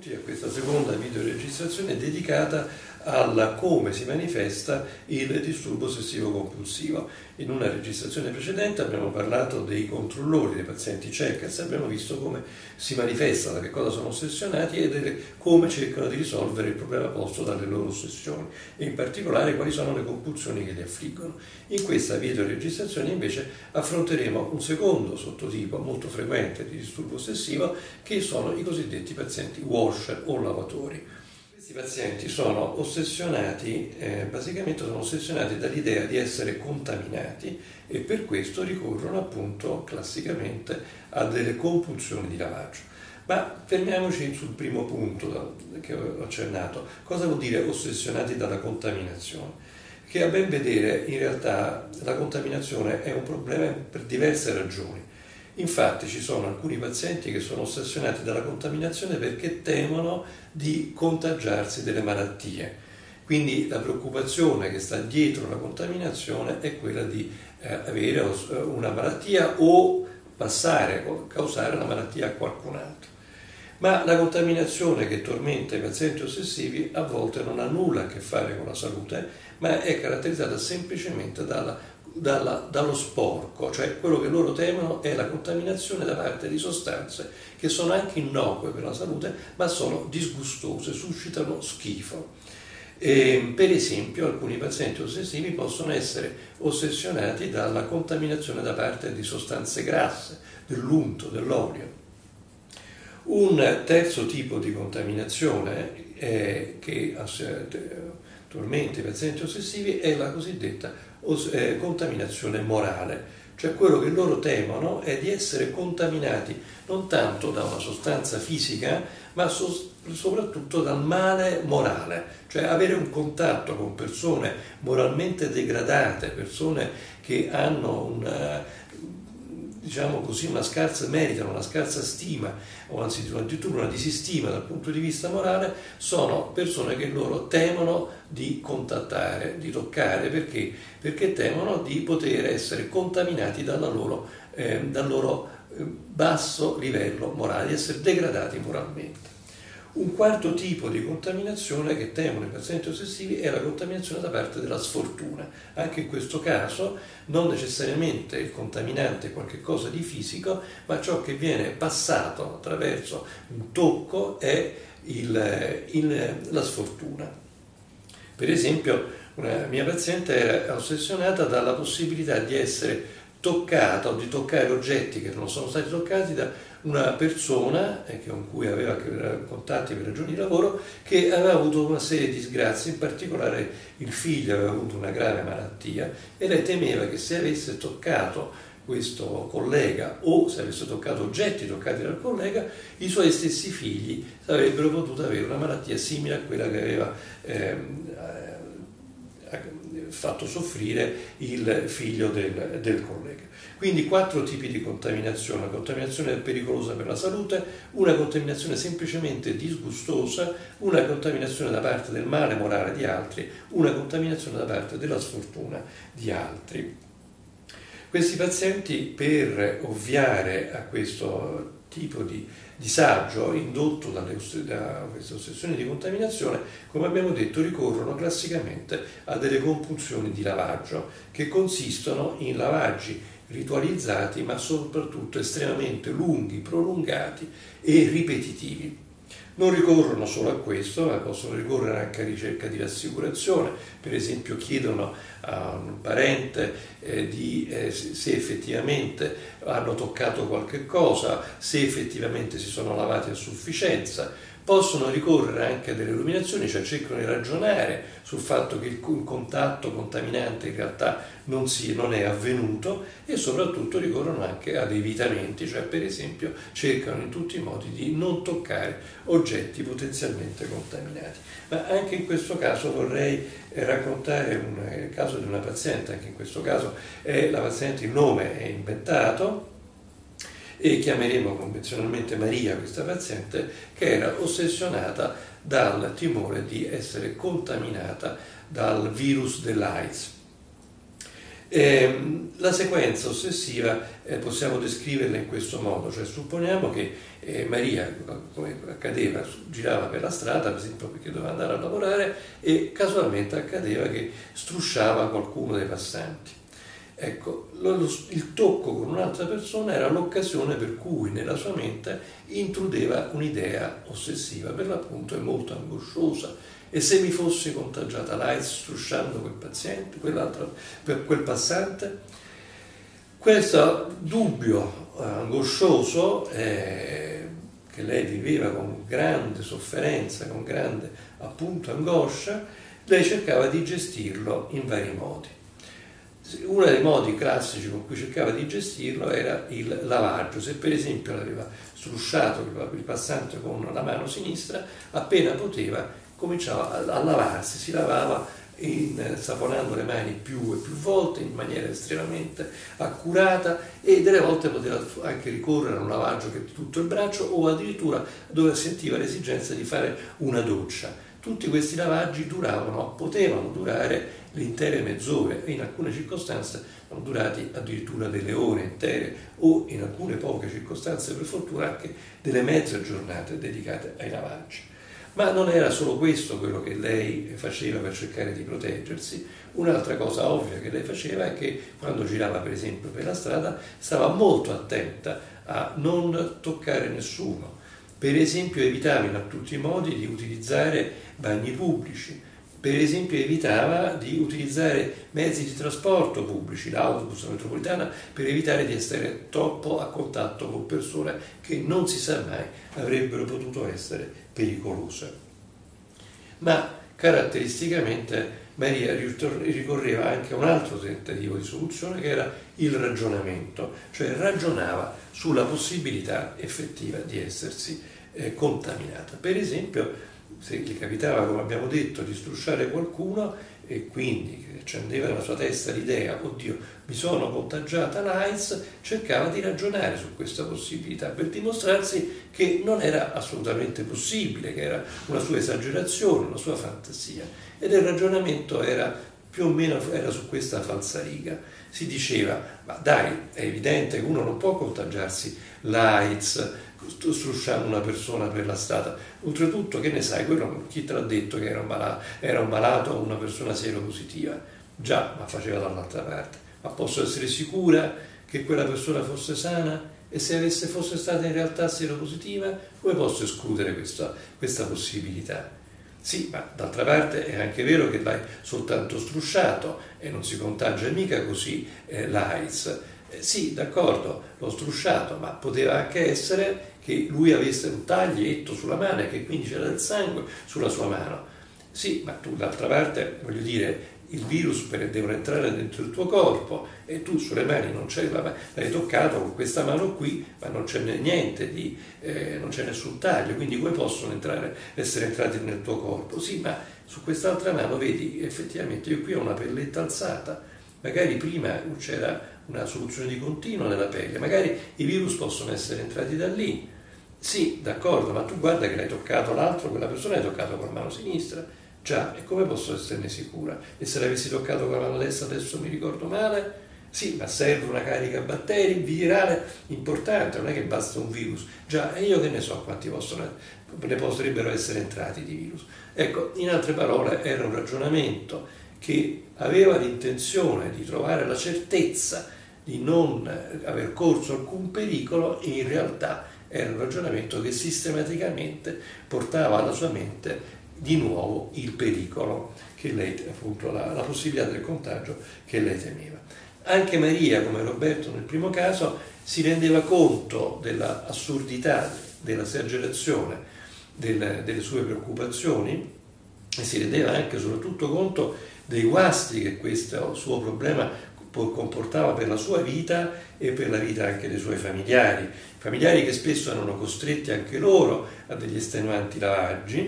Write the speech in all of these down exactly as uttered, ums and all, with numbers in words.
Benvenuti a questa seconda videoregistrazione dedicata a come si manifesta il disturbo ossessivo compulsivo. In una registrazione precedente abbiamo parlato dei controllori, dei pazienti Checkers, abbiamo visto come si manifesta, da che cosa sono ossessionati e delle, come cercano di risolvere il problema posto dalle loro ossessioni e in particolare quali sono le compulsioni che li affliggono. In questa videoregistrazione invece affronteremo un secondo sottotipo molto frequente di disturbo ossessivo, che sono i cosiddetti pazienti washer o lavatori. Questi pazienti sono ossessionati, eh, basicamente sono ossessionati dall'idea di essere contaminati e per questo ricorrono appunto classicamente a delle compulsioni di lavaggio. Ma fermiamoci sul primo punto che ho accennato. Cosa vuol dire ossessionati dalla contaminazione? Che a ben vedere in realtà la contaminazione è un problema per diverse ragioni. Infatti ci sono alcuni pazienti che sono ossessionati dalla contaminazione perché temono di contagiarsi delle malattie. Quindi la preoccupazione che sta dietro la contaminazione è quella di eh, avere una malattia o passare o causare una malattia a qualcun altro. Ma la contaminazione che tormenta i pazienti ossessivi a volte non ha nulla a che fare con la salute, ma è caratterizzata semplicemente dalla Dalla, dallo sporco, cioè quello che loro temono è la contaminazione da parte di sostanze che sono anche innocue per la salute, ma sono disgustose, suscitano schifo. E, per esempio, alcuni pazienti ossessivi possono essere ossessionati dalla contaminazione da parte di sostanze grasse, dell'unto, dell'olio. Un terzo tipo di contaminazione eh, che tormenta i pazienti ossessivi è la cosiddetta eh, contaminazione morale, cioè quello che loro temono è di essere contaminati non tanto da una sostanza fisica, ma so- soprattutto dal male morale, cioè avere un contatto con persone moralmente degradate, persone che hanno una, diciamo così, una scarsa, meritano una scarsa stima o anzi addirittura una disistima dal punto di vista morale, sono persone che loro temono di contattare, di toccare, perché? Perché temono di poter essere contaminati dalla loro, eh, dal loro basso livello morale, di essere degradati moralmente. Un quarto tipo di contaminazione che temono i pazienti ossessivi è la contaminazione da parte della sfortuna. Anche in questo caso non necessariamente il contaminante è qualcosa di fisico, ma ciò che viene passato attraverso un tocco è il, il, la sfortuna. Per esempio, una mia paziente era ossessionata dalla possibilità di essere toccata o di toccare oggetti che non sono stati toccati da una persona eh, con cui aveva contatti per ragioni di lavoro, che aveva avuto una serie di disgrazie, in particolare il figlio aveva avuto una grave malattia e lei temeva che se avesse toccato questo collega o se avesse toccato oggetti toccati dal collega, i suoi stessi figli avrebbero potuto avere una malattia simile a quella che aveva ehm, fatto soffrire il figlio del, del collega. Quindi quattro tipi di contaminazione: una contaminazione pericolosa per la salute, una contaminazione semplicemente disgustosa, una contaminazione da parte del male morale di altri, una contaminazione da parte della sfortuna di altri. Questi pazienti, per ovviare a questo tipo di disagio indotto dalle, da queste ossessioni di contaminazione, come abbiamo detto, ricorrono classicamente a delle compulsioni di lavaggio che consistono in lavaggi ritualizzati ma soprattutto estremamente lunghi, prolungati e ripetitivi. Non ricorrono solo a questo, ma possono ricorrere anche a ricerca di rassicurazione. Per esempio chiedono a un parente eh, di, eh, se effettivamente hanno toccato qualche cosa, se effettivamente si sono lavati a sufficienza. Possono ricorrere anche a delle illuminazioni, cioè cercano di ragionare sul fatto che il contatto contaminante in realtà non, si, non è avvenuto, e soprattutto ricorrono anche ad evitamenti, cioè per esempio cercano in tutti i modi di non toccare oggetti potenzialmente contaminati. Ma anche in questo caso vorrei raccontare un, il caso di una paziente. Anche in questo caso è la paziente, il nome è inventato, e chiameremo convenzionalmente Maria questa paziente, che era ossessionata dal timore di essere contaminata dal virus dell'AIDS. Eh, la sequenza ossessiva eh, possiamo descriverla in questo modo, cioè supponiamo che eh, Maria, come accadeva, girava per la strada, per esempio perché doveva andare a lavorare, e casualmente accadeva che strusciava qualcuno dei passanti. Ecco, lo, lo, il tocco con un'altra persona era l'occasione per cui nella sua mente intrudeva un'idea ossessiva, per l'appunto è molto angosciosa. E se mi fossi contagiata l'AIDS strusciando quel paziente, quell'altro, per quel passante? Questo dubbio angoscioso eh, che lei viveva con grande sofferenza, con grande appunto angoscia, lei cercava di gestirlo in vari modi. Uno dei modi classici con cui cercava di gestirlo era il lavaggio. Se per esempio l'aveva strusciato il passante con la mano sinistra, appena poteva cominciava a lavarsi, si lavava in, saponando le mani più e più volte in maniera estremamente accurata, e delle volte poteva anche ricorrere a un lavaggio per tutto il braccio, o addirittura dove sentiva l'esigenza di fare una doccia. Tutti questi lavaggi duravano, potevano durare le intere mezz'ore, e in alcune circostanze sono durati addirittura delle ore intere, o in alcune poche circostanze per fortuna anche delle mezze giornate dedicate ai lavaggi. Ma non era solo questo quello che lei faceva per cercare di proteggersi. Un'altra cosa ovvia che lei faceva è che quando girava per esempio per la strada stava molto attenta a non toccare nessuno. Per esempio evitava in tutti i modi di utilizzare bagni pubblici, per esempio evitava di utilizzare mezzi di trasporto pubblici, l'autobus, la metropolitana, per evitare di essere troppo a contatto con persone che non si sa mai avrebbero potuto essere pericolose. Ma caratteristicamente Maria ricorreva anche a un altro tentativo di soluzione, che era il ragionamento, cioè ragionava sulla possibilità effettiva di essersi eh, contaminata. Per esempio, se gli capitava, come abbiamo detto, di strusciare qualcuno e quindi accendeva nella sua testa l'idea, oddio, mi sono contagiata l'AIDS, cercava di ragionare su questa possibilità per dimostrarsi che non era assolutamente possibile, che era una sua esagerazione, una sua fantasia. Ed il ragionamento era più o meno era su questa falsariga. Si diceva, ma dai, è evidente che uno non può contagiarsi l'AIDS strusciando una persona per la strada. Oltretutto, che ne sai, quello, chi te l'ha detto che era un malato, era un malato o una persona seropositiva? Già, ma faceva dall'altra parte. Ma posso essere sicura che quella persona fosse sana? E se avesse fosse stata in realtà seropositiva, come posso escludere questa, questa possibilità? Sì, ma d'altra parte è anche vero che l'hai soltanto strusciato e non si contagia mica così eh, l'AIDS. Eh, sì, d'accordo, l'ho strusciato, ma poteva anche essere che lui avesse un taglietto sulla mano e che quindi c'era del sangue sulla sua mano. Sì, ma tu d'altra parte, voglio dire, il virus per, deve entrare dentro il tuo corpo e tu sulle mani non c'è, l'hai toccato con questa mano qui, ma non c'è niente di, eh, non c'è nessun taglio, quindi come possono entrare, essere entrati nel tuo corpo? Sì, ma su quest'altra mano vedi, effettivamente io qui ho una pelletta alzata, magari prima c'era una soluzione di continuo nella pelle, magari i virus possono essere entrati da lì. Sì, d'accordo, ma tu guarda che l'hai toccato l'altro, quella persona l'hai toccato con la mano sinistra. Già, e come posso esserne sicura? E se l'avessi toccato con la mano destra adesso mi ricordo male? Sì, ma serve una carica batteri virale importante, non è che basta un virus. Già, e io che ne so quanti possono, ne potrebbero essere entrati di virus. Ecco, in altre parole, era un ragionamento che aveva l'intenzione di trovare la certezza di non aver corso alcun pericolo, e in realtà era un ragionamento che sistematicamente portava alla sua mente di nuovo il pericolo, che lei, appunto la, la possibilità del contagio che lei temeva. Anche Maria, come Roberto nel primo caso, si rendeva conto dell'assurdità, dell'esagerazione del, delle sue preoccupazioni, e si rendeva anche soprattutto conto dei guasti che questo suo problema comportava per la sua vita e per la vita anche dei suoi familiari, familiari che spesso erano costretti anche loro a degli estenuanti lavaggi,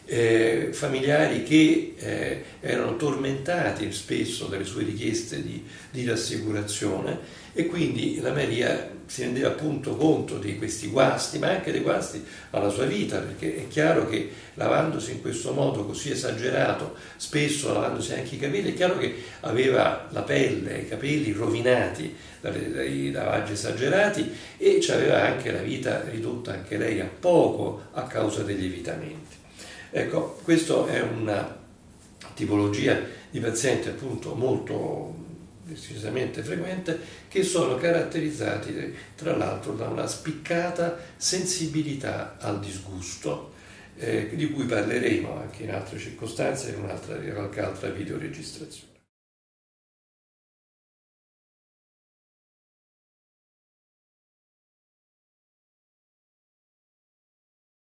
eh, familiari che eh, erano tormentati spesso dalle sue richieste di, di rassicurazione, e quindi la Maria si rendeva appunto conto di questi guasti, ma anche dei guasti alla sua vita, perché è chiaro che lavandosi in questo modo così esagerato, spesso lavandosi anche i capelli, è chiaro che aveva la pelle, i capelli rovinati dai, dai lavaggi esagerati, e aveva anche la vita ridotta anche lei a poco a causa degli evitamenti. Ecco, questa è una tipologia di pazienti appunto molto decisamente frequente, che sono caratterizzati tra l'altro da una spiccata sensibilità al disgusto, eh, di cui parleremo anche in altre circostanze, in un'altra, in qualche altra videoregistrazione.